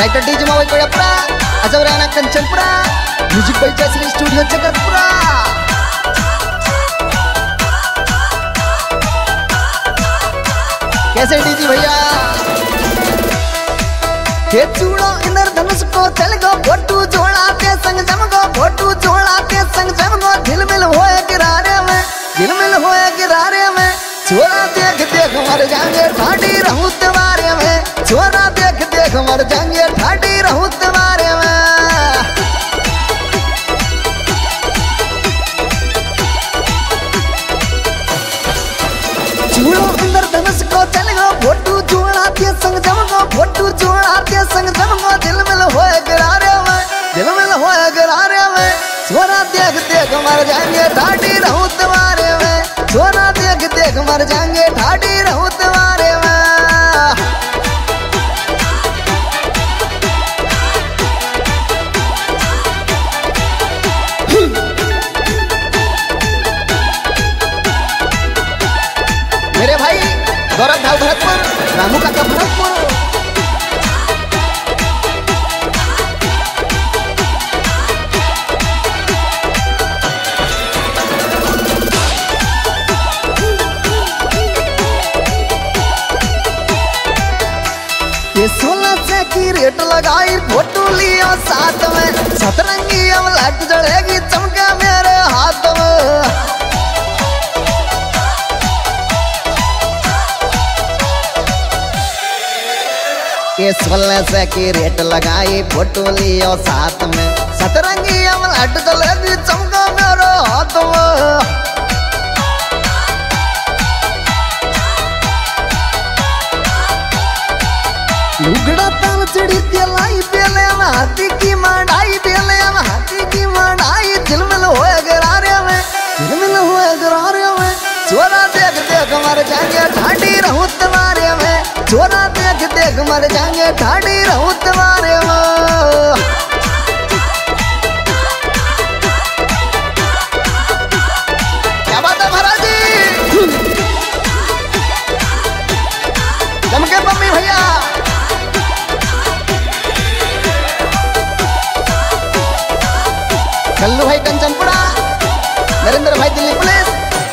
Writer DJ Mavai Kodapura Ajab Rana Kanchanpura music by Jayshree studio Jagatpura. कैसे DJ भैया के चूड़ो इंद्रधनुष को चल गो फोटू जोड़ाते संग जम गो फोटू जोड़ाते संग जम गो झिलमिल होए गिरारे में झिलमिल होए गिरारे में छोरा देख देख मर जाएंगे ठाडी रहूं तुम्हारे में छोरा देख देख मर जाएंगे ठाडी रहूं तुम्हारे में। चूड़ो इंद्रधनुष को चल गो फोटू जोड़ाते संग जम गो फोटू जोड़ाते संग जम गो झिलमिल होए गिरारे में झिलमिल होए गिरारे में छोरा देख देख मर जाएंगे ठाडी रहूं तुम्हारे में छोरा देख देख मर जाएंगे ठाडी रहूं तुम्हारे में। मेरे भाई गौरव भाव भरतपुर रामू काका भरतपुर। ये 1600 की रेट लगाई फोटो लियो साथ में सतरंगी अब लाइट जलेगी चमका मेरे हाथ में। ये 1600 की रेट लगाई फोटो लियो साथ में सतरंगी अब लाइट जलेगी चमका मेरे हाथ में। लुगड़ा ताल चढ़ी तेलाई बेले में हाथी की मंडाई बेले में हाथी की मंडाई झिलमिल होए गरारे में झिलमिल होए गरारे में छोरा देख देख मर जाएंगे ठाडी रहूं तुम्हारे में छोरा देख देख मर जाएंगे ठाडी रहूं तुम्हारे में। क्या बात है महाराज जी चमके मम्मी भैया। कल्लू भाई कंचनपुरा नरेंद्र भाई दिल्ली पुलिस।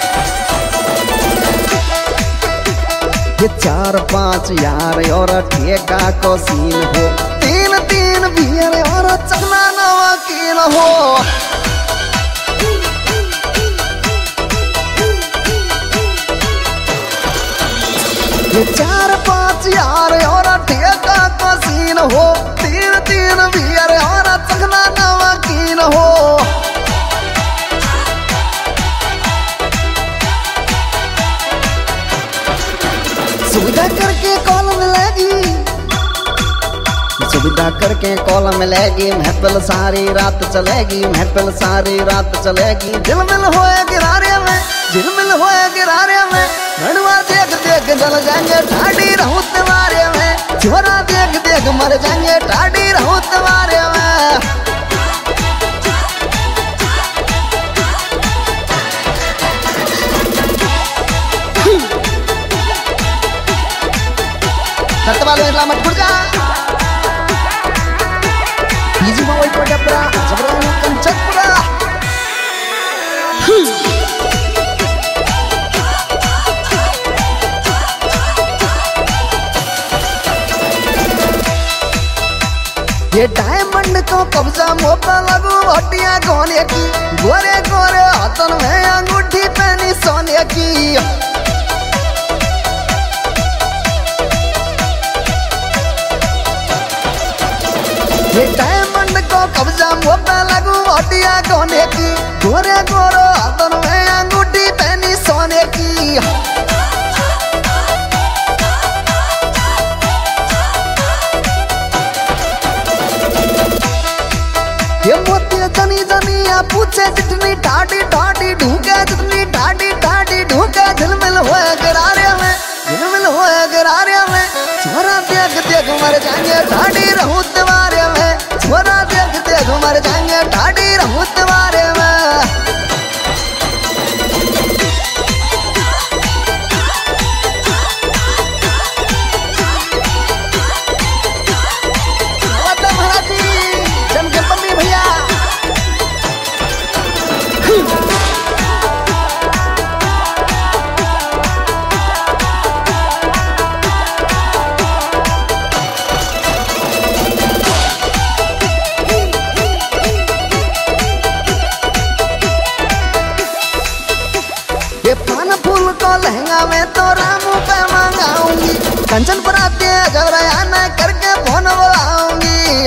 ये 4-5 यार और ठेका को सीन हो 3-3 बियर और चकना नवाकीन हो। ये 4-5 यार और ठेका को सीन हो 3-3 बियर और चकना नवाकीन हो। सुविधा करके कॉल मिलेगी सुविधा करके कॉल मिलेगी महफिल सारी रात चलेगी महफिल सारी रात चलेगी। झिलमिल होए गिरारे में झिलमिल होए गिरारे में रणवा देख देख जल जाएंगे ठाडी रहूं तुम्हारे में छोरा देख देख मर जाएंगे ठाडी रहूं तुम्हारे में। सतवाल में मत भूल जा डीजे मावई कोड़ापुरा अजब राना कंचनपुरा। ये डायमंड को कब्जा मोपा लगू हटिया गोने की गोरे गोरे हाथों में अंगूठी पहनी सोने की। ये डायमंड को कब्जा मोपा लगू हटिया गोने की गोरे गोरे हाथों में अंगूठी पहनी सोने की। ये मोती जनी जनिया पूछे जितनी ठाडी ठाडी ढूंढे जितनी ठाडी ठाडी ढूंढे झिलमिल होए गरारे में झिलमिल होए गरारे में छोरा देख देख मर जाएंगे ठाडी रहूं तुम्हारे में छोरा देख देख मर जाएंगे ठाडी रहूं तुम्हारे में। लहंगा में तो रामू पे मंगाऊंगी। कंचन पर आते जबरया न करके फोन बुलाऊंगी।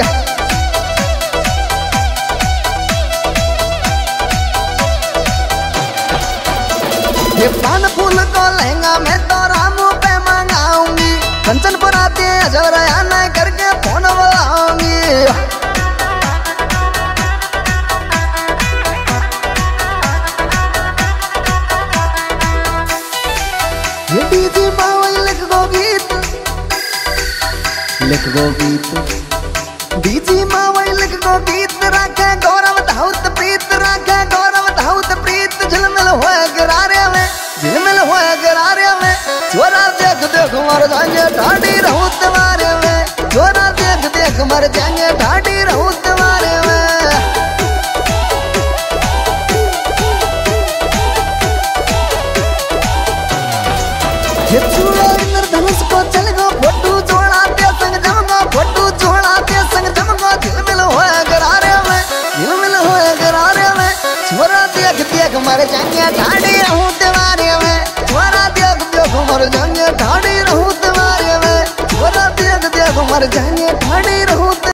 ये पान फूल को लहंगा में तो रामू पे मंगाऊंगी। कंचन पर आते जबरया न करके फोन बुलाऊंगी। ये डीजे मावई लिख गो गीत डीजे मावई लिख गो गीत राखे गौरव धाउत प्रीत राखे गौरव धाउत प्रीत झिलमिल होए गरारे में छोरा देख देख मर जाएंगे ढाडी रहूं तुम्हारे में। छोरा देख देख मर जाएंगे ढाडी रहूं तुम्हारे में। ये चूड़ा इंद्रधनुष को चल गो फोटू जोड़ाते संग जमगो फोटू जोड़ाते संग जमगो झिलमिल होए गरारे में छोरा देख देख मर जाएंगे ढाडी रहूं तुम्हारे में। छोरा देख देख मर जाएंगे